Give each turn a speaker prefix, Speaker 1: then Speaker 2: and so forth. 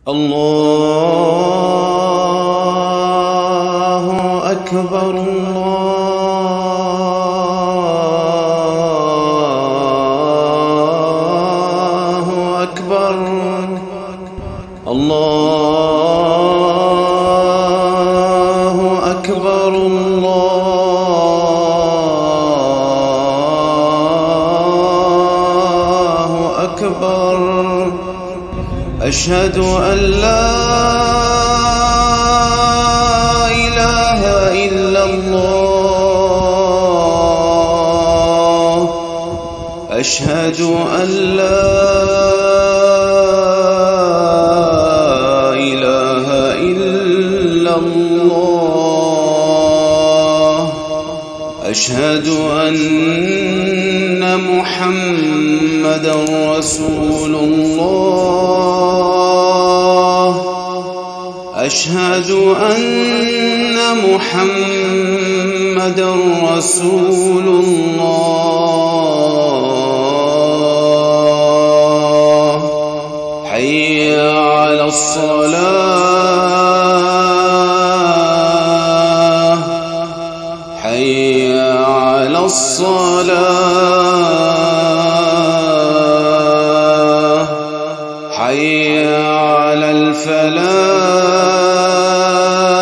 Speaker 1: الله أكبر الله أكبر الله أكبر الله أكبر أشهد أن لا إله إلا الله أشهد أن لا إله إلا الله أشهد أن محمدا رسول الله أشهد أن محمدا رسول الله حي على الصلاة حي على الصلاة حي على الفلاح